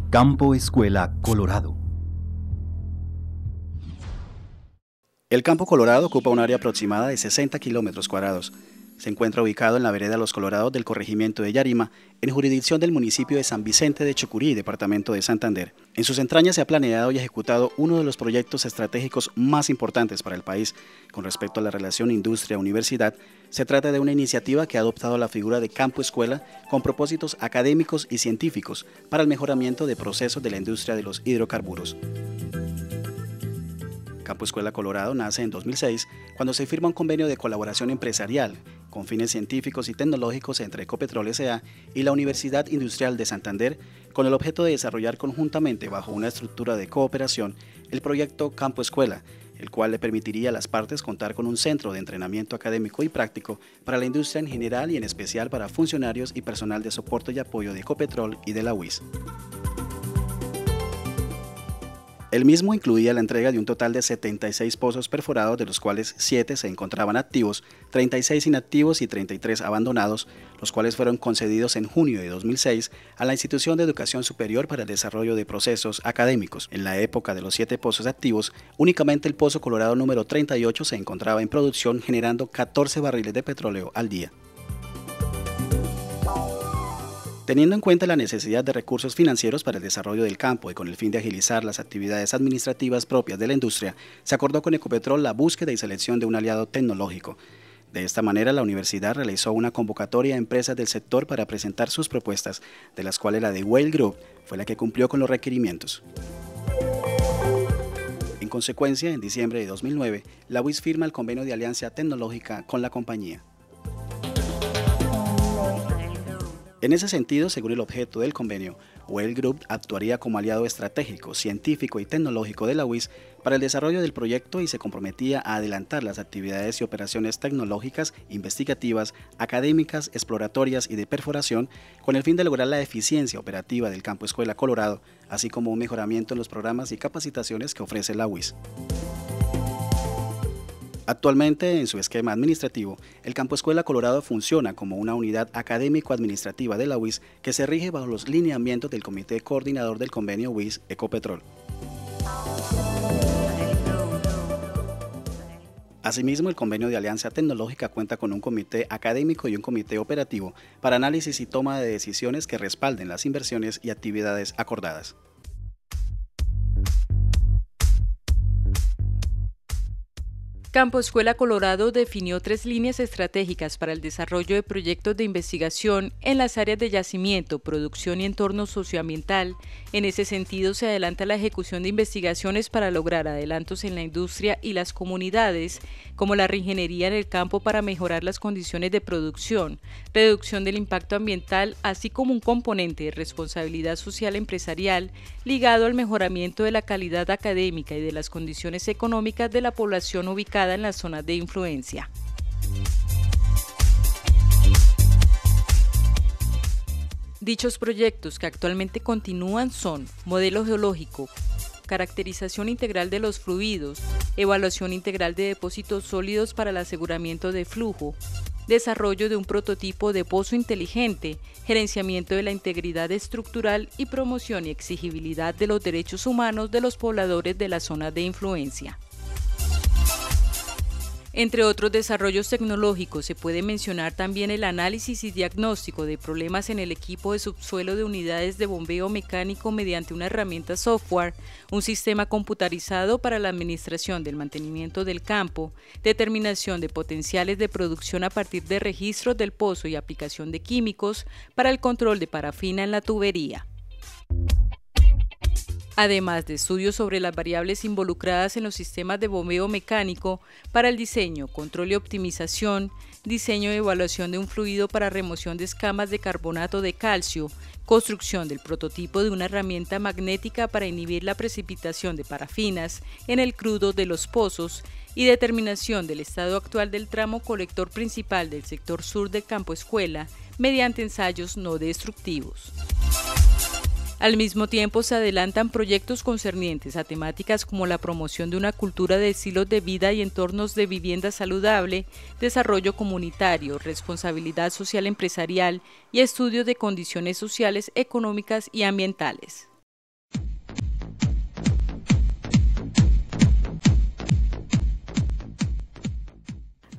Campo Escuela Colorado. El Campo Colorado ocupa un área aproximada de 60 kilómetros cuadrados. Se encuentra ubicado en la vereda Los Colorados del corregimiento de Yarima, en jurisdicción del municipio de San Vicente de Chucurí, departamento de Santander. En sus entrañas se ha planeado y ejecutado uno de los proyectos estratégicos más importantes para el país. Con respecto a la relación industria-universidad, se trata de una iniciativa que ha adoptado la figura de Campo Escuela con propósitos académicos y científicos para el mejoramiento de procesos de la industria de los hidrocarburos. Campo Escuela Colorado nace en 2006 cuando se firma un convenio de colaboración empresarial con fines científicos y tecnológicos entre Ecopetrol S.A. y la Universidad Industrial de Santander, con el objeto de desarrollar conjuntamente bajo una estructura de cooperación el proyecto Campo Escuela, el cual le permitiría a las partes contar con un centro de entrenamiento académico y práctico para la industria en general y en especial para funcionarios y personal de soporte y apoyo de Ecopetrol y de la UIS. El mismo incluía la entrega de un total de 76 pozos perforados, de los cuales 7 se encontraban activos, 36 inactivos y 33 abandonados, los cuales fueron concedidos en junio de 2006 a la Institución de Educación Superior para el Desarrollo de Procesos Académicos. En la época de los 7 pozos activos, únicamente el Pozo Colorado número 38 se encontraba en producción, generando 14 barriles de petróleo al día. Teniendo en cuenta la necesidad de recursos financieros para el desarrollo del campo y con el fin de agilizar las actividades administrativas propias de la industria, se acordó con Ecopetrol la búsqueda y selección de un aliado tecnológico. De esta manera, la universidad realizó una convocatoria a empresas del sector para presentar sus propuestas, de las cuales la de Whale Group fue la que cumplió con los requerimientos. En consecuencia, en diciembre de 2009, la UIS firma el convenio de alianza tecnológica con la compañía. En ese sentido, según el objeto del convenio, Whale Group actuaría como aliado estratégico, científico y tecnológico de la UIS para el desarrollo del proyecto y se comprometía a adelantar las actividades y operaciones tecnológicas, investigativas, académicas, exploratorias y de perforación con el fin de lograr la eficiencia operativa del Campo Escuela Colorado, así como un mejoramiento en los programas y capacitaciones que ofrece la UIS. Actualmente, en su esquema administrativo, el Campo Escuela Colorado funciona como una unidad académico-administrativa de la UIS que se rige bajo los lineamientos del Comité Coordinador del Convenio UIS-Ecopetrol. Asimismo, el convenio de alianza tecnológica cuenta con un comité académico y un comité operativo para análisis y toma de decisiones que respalden las inversiones y actividades acordadas. Campo Escuela Colorado definió 3 líneas estratégicas para el desarrollo de proyectos de investigación en las áreas de yacimiento, producción y entorno socioambiental. En ese sentido, se adelanta la ejecución de investigaciones para lograr adelantos en la industria y las comunidades, como la reingeniería en el campo para mejorar las condiciones de producción, reducción del impacto ambiental, así como un componente de responsabilidad social empresarial ligado al mejoramiento de la calidad académica y de las condiciones económicas de la población ubicada en las zonas de influencia. Dichos proyectos que actualmente continúan son modelo geológico, caracterización integral de los fluidos, evaluación integral de depósitos sólidos para el aseguramiento de flujo, desarrollo de un prototipo de pozo inteligente, gerenciamiento de la integridad estructural y promoción y exigibilidad de los derechos humanos de los pobladores de las zonas de influencia. Entre otros desarrollos tecnológicos, se puede mencionar también el análisis y diagnóstico de problemas en el equipo de subsuelo de unidades de bombeo mecánico mediante una herramienta software, un sistema computarizado para la administración del mantenimiento del campo, determinación de potenciales de producción a partir de registros del pozo y aplicación de químicos para el control de parafina en la tubería. Además de estudios sobre las variables involucradas en los sistemas de bombeo mecánico para el diseño, control y optimización, diseño y evaluación de un fluido para remoción de escamas de carbonato de calcio, construcción del prototipo de una herramienta magnética para inhibir la precipitación de parafinas en el crudo de los pozos y determinación del estado actual del tramo colector principal del sector sur del Campo Escuela mediante ensayos no destructivos. Al mismo tiempo, se adelantan proyectos concernientes a temáticas como la promoción de una cultura de estilos de vida y entornos de vivienda saludable, desarrollo comunitario, responsabilidad social empresarial y estudios de condiciones sociales, económicas y ambientales.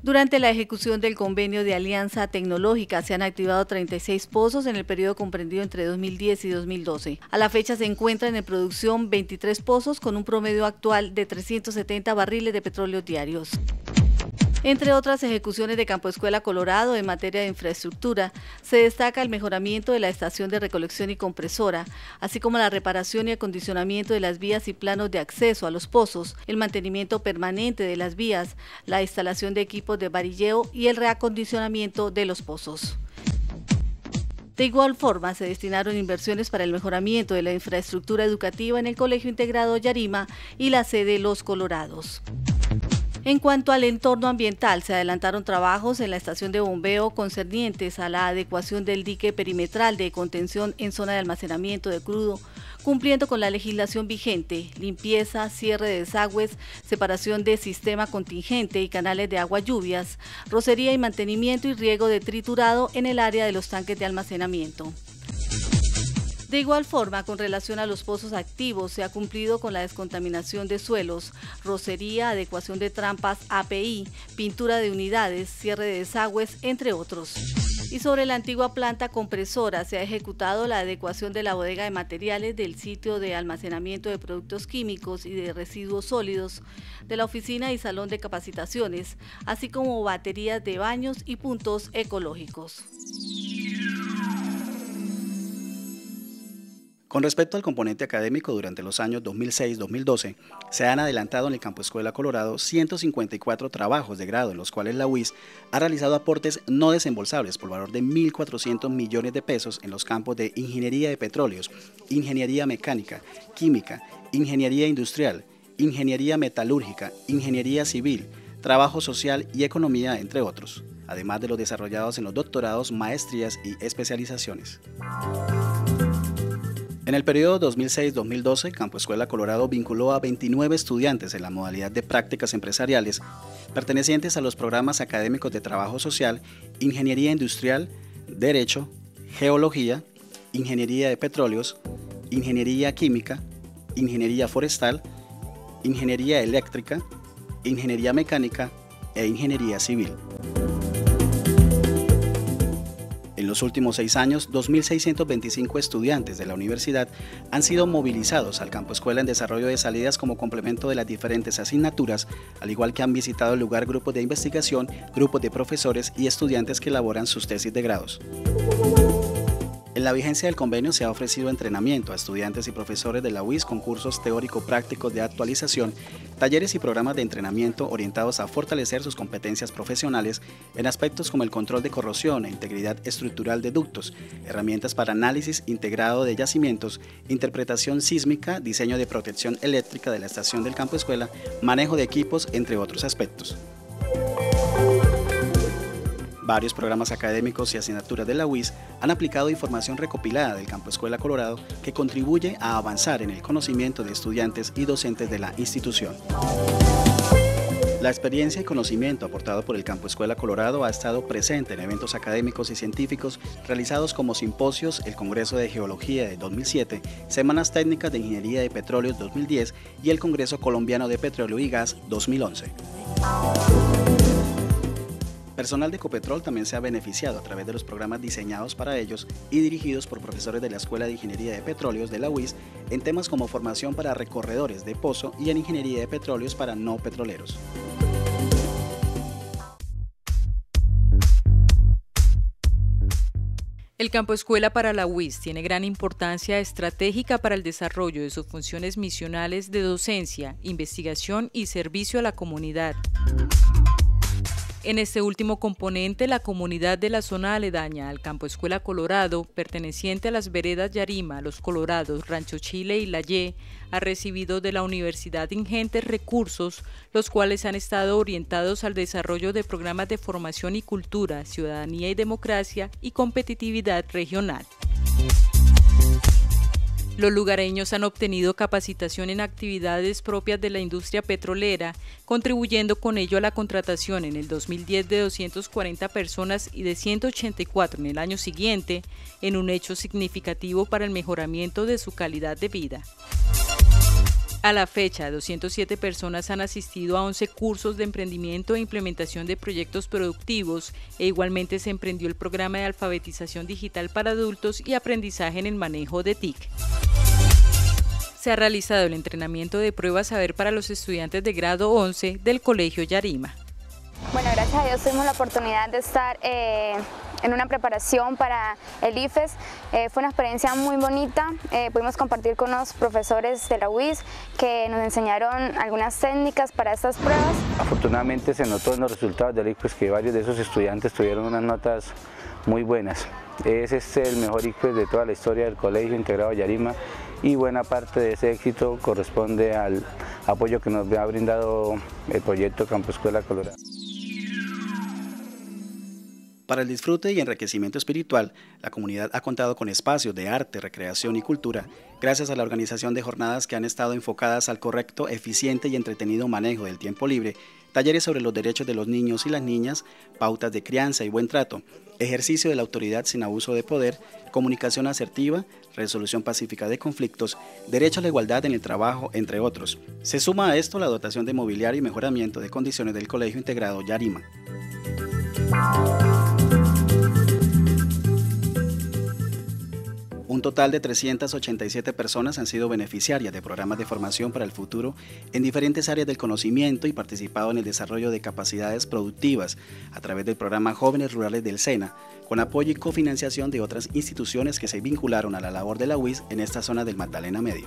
Durante la ejecución del convenio de alianza tecnológica se han activado 36 pozos en el periodo comprendido entre 2010 y 2012. A la fecha se encuentran en producción 23 pozos con un promedio actual de 370 barriles de petróleo diarios. Entre otras ejecuciones de Campo Escuela Colorado en materia de infraestructura, se destaca el mejoramiento de la estación de recolección y compresora, así como la reparación y acondicionamiento de las vías y planos de acceso a los pozos, el mantenimiento permanente de las vías, la instalación de equipos de varilleo y el reacondicionamiento de los pozos. De igual forma, se destinaron inversiones para el mejoramiento de la infraestructura educativa en el Colegio Integrado Yarima y la sede Los Colorados. En cuanto al entorno ambiental, se adelantaron trabajos en la estación de bombeo concernientes a la adecuación del dique perimetral de contención en zona de almacenamiento de crudo, cumpliendo con la legislación vigente, limpieza, cierre de desagües, separación de sistema contingente y canales de agua lluvias, rocería y mantenimiento y riego de triturado en el área de los tanques de almacenamiento. De igual forma, con relación a los pozos activos, se ha cumplido con la descontaminación de suelos, rocería, adecuación de trampas API, pintura de unidades, cierre de desagües, entre otros. Y sobre la antigua planta compresora se ha ejecutado la adecuación de la bodega de materiales del sitio de almacenamiento de productos químicos y de residuos sólidos, de la oficina y salón de capacitaciones, así como baterías de baños y puntos ecológicos. Con respecto al componente académico, durante los años 2006-2012, se han adelantado en el Campo Escuela Colorado 154 trabajos de grado, en los cuales la UIS ha realizado aportes no desembolsables por valor de 1.400 millones de pesos en los campos de Ingeniería de Petróleos, Ingeniería Mecánica, Química, Ingeniería Industrial, Ingeniería Metalúrgica, Ingeniería Civil, Trabajo Social y Economía, entre otros, además de los desarrollados en los doctorados, maestrías y especializaciones. En el periodo 2006-2012, Campo Escuela Colorado vinculó a 29 estudiantes en la modalidad de prácticas empresariales pertenecientes a los programas académicos de Trabajo Social, Ingeniería Industrial, Derecho, Geología, Ingeniería de Petróleos, Ingeniería Química, Ingeniería Forestal, Ingeniería Eléctrica, Ingeniería Mecánica e Ingeniería Civil. En los últimos 6 años, 2.625 estudiantes de la universidad han sido movilizados al Campo Escuela en desarrollo de salidas como complemento de las diferentes asignaturas, al igual que han visitado el lugar grupos de investigación, grupos de profesores y estudiantes que elaboran sus tesis de grados. En la vigencia del convenio se ha ofrecido entrenamiento a estudiantes y profesores de la UIS con cursos teórico-prácticos de actualización, talleres y programas de entrenamiento orientados a fortalecer sus competencias profesionales en aspectos como el control de corrosión e integridad estructural de ductos, herramientas para análisis integrado de yacimientos, interpretación sísmica, diseño de protección eléctrica de la estación del Campo Escuela, manejo de equipos, entre otros aspectos. Varios programas académicos y asignaturas de la UIS han aplicado información recopilada del Campo Escuela Colorado que contribuye a avanzar en el conocimiento de estudiantes y docentes de la institución. La experiencia y conocimiento aportado por el Campo Escuela Colorado ha estado presente en eventos académicos y científicos realizados como simposios, el Congreso de Geología de 2007, Semanas Técnicas de Ingeniería de Petróleos 2010 y el Congreso Colombiano de Petróleo y Gas 2011. Personal de Ecopetrol también se ha beneficiado a través de los programas diseñados para ellos y dirigidos por profesores de la Escuela de Ingeniería de Petróleos de la UIS en temas como formación para recorredores de pozo y en Ingeniería de Petróleos para no petroleros. El Campo Escuela para la UIS tiene gran importancia estratégica para el desarrollo de sus funciones misionales de docencia, investigación y servicio a la comunidad. En este último componente, la comunidad de la zona aledaña al Campo Escuela Colorado, perteneciente a las veredas Yarima, Los Colorados, Rancho Chile y La Ye, ha recibido de la universidad ingentes recursos, los cuales han estado orientados al desarrollo de programas de formación y cultura, ciudadanía y democracia y competitividad regional. Los lugareños han obtenido capacitación en actividades propias de la industria petrolera, contribuyendo con ello a la contratación en el 2010 de 240 personas y de 184 en el año siguiente, en un hecho significativo para el mejoramiento de su calidad de vida. A la fecha, 207 personas han asistido a 11 cursos de emprendimiento e implementación de proyectos productivos e igualmente se emprendió el programa de alfabetización digital para adultos y aprendizaje en el manejo de TIC. Se ha realizado el entrenamiento de prueba saber para los estudiantes de grado 11 del Colegio Yarima. Bueno, gracias a Dios tuvimos la oportunidad de estar en una preparación para el IFES. Fue una experiencia muy bonita, pudimos compartir con los profesores de la UIS que nos enseñaron algunas técnicas para estas pruebas. Afortunadamente se notó en los resultados del IFES que varios de esos estudiantes tuvieron unas notas muy buenas. Es el mejor IFES de toda la historia del Colegio Integrado Yarima y buena parte de ese éxito corresponde al apoyo que nos ha brindado el proyecto Campo Escuela Colorado. Para el disfrute y enriquecimiento espiritual, la comunidad ha contado con espacios de arte, recreación y cultura, gracias a la organización de jornadas que han estado enfocadas al correcto, eficiente y entretenido manejo del tiempo libre, talleres sobre los derechos de los niños y las niñas, pautas de crianza y buen trato, ejercicio de la autoridad sin abuso de poder, comunicación asertiva, resolución pacífica de conflictos, derecho a la igualdad en el trabajo, entre otros. Se suma a esto la dotación de mobiliario y mejoramiento de condiciones del Colegio Integrado Yarima. Un total de 387 personas han sido beneficiarias de programas de formación para el futuro en diferentes áreas del conocimiento y participado en el desarrollo de capacidades productivas a través del programa Jóvenes Rurales del SENA, con apoyo y cofinanciación de otras instituciones que se vincularon a la labor de la UIS en esta zona del Magdalena Medio.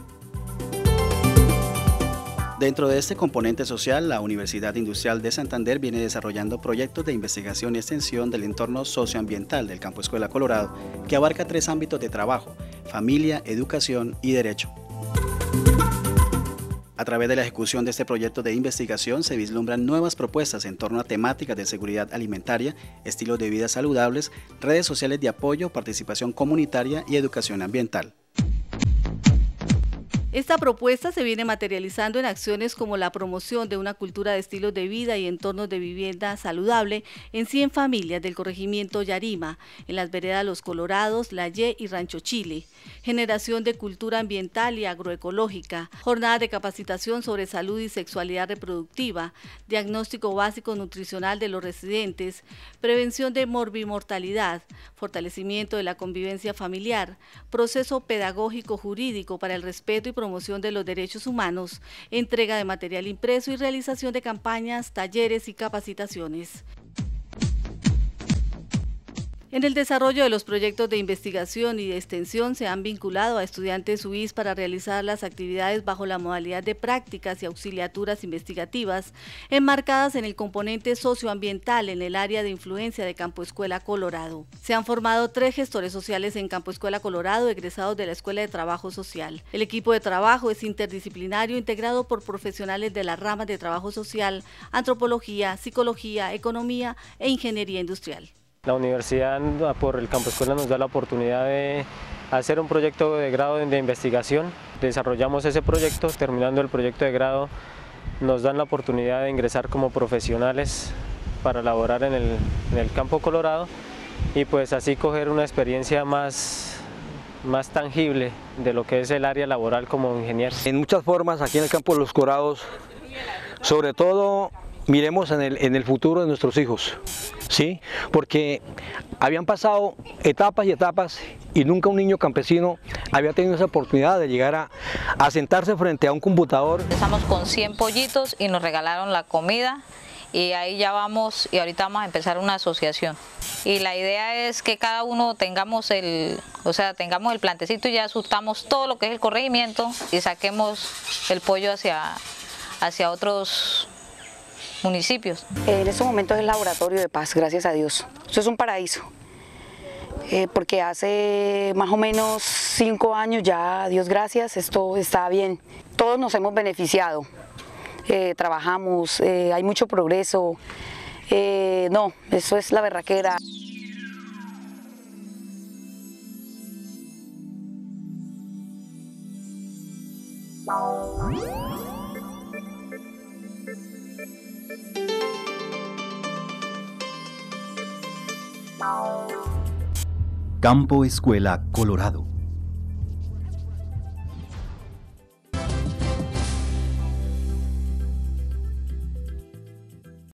Dentro de este componente social, la Universidad Industrial de Santander viene desarrollando proyectos de investigación y extensión del entorno socioambiental del Campo Escuela Colorado, que abarca 3 ámbitos de trabajo: familia, educación y derecho. A través de la ejecución de este proyecto de investigación se vislumbran nuevas propuestas en torno a temáticas de seguridad alimentaria, estilos de vida saludables, redes sociales de apoyo, participación comunitaria y educación ambiental. Esta propuesta se viene materializando en acciones como la promoción de una cultura de estilos de vida y entornos de vivienda saludable en 100 familias del corregimiento Yarima, en las veredas Los Colorados, La Ye y Rancho Chile, generación de cultura ambiental y agroecológica, jornadas de capacitación sobre salud y sexualidad reproductiva, diagnóstico básico nutricional de los residentes, prevención de morbimortalidad, fortalecimiento de la convivencia familiar, proceso pedagógico jurídico para el respeto y promoción de los derechos humanos, entrega de material impreso y realización de campañas, talleres y capacitaciones. En el desarrollo de los proyectos de investigación y de extensión se han vinculado a estudiantes UIS para realizar las actividades bajo la modalidad de prácticas y auxiliaturas investigativas enmarcadas en el componente socioambiental en el área de influencia de Campo Escuela Colorado. Se han formado 3 gestores sociales en Campo Escuela Colorado egresados de la Escuela de Trabajo Social. El equipo de trabajo es interdisciplinario integrado por profesionales de las ramas de trabajo social, antropología, psicología, economía e ingeniería industrial. La universidad por el Campo Escuela nos da la oportunidad de hacer un proyecto de grado de investigación. Desarrollamos ese proyecto, terminando el proyecto de grado nos dan la oportunidad de ingresar como profesionales para laborar en el Campo Colorado y pues así coger una experiencia más tangible de lo que es el área laboral como ingeniero. En muchas formas aquí en el Campo de los Colorados, sobre todo miremos en el futuro de nuestros hijos, ¿sí? Porque habían pasado etapas y etapas y nunca un niño campesino había tenido esa oportunidad de llegar a sentarse frente a un computador. Empezamos con 100 pollitos y nos regalaron la comida y ahí ya vamos y ahorita vamos a empezar una asociación. Y la idea es que cada uno tengamos el plantecito y ya asustamos todo lo que es el corregimiento y saquemos el pollo hacia otros municipios. En estos momentos es el laboratorio de paz, gracias a Dios. Eso es un paraíso, porque hace más o menos 5 años ya, Dios gracias, esto está bien. Todos nos hemos beneficiado, trabajamos, hay mucho progreso. No, eso es la berraquera. Campo Escuela Colorado.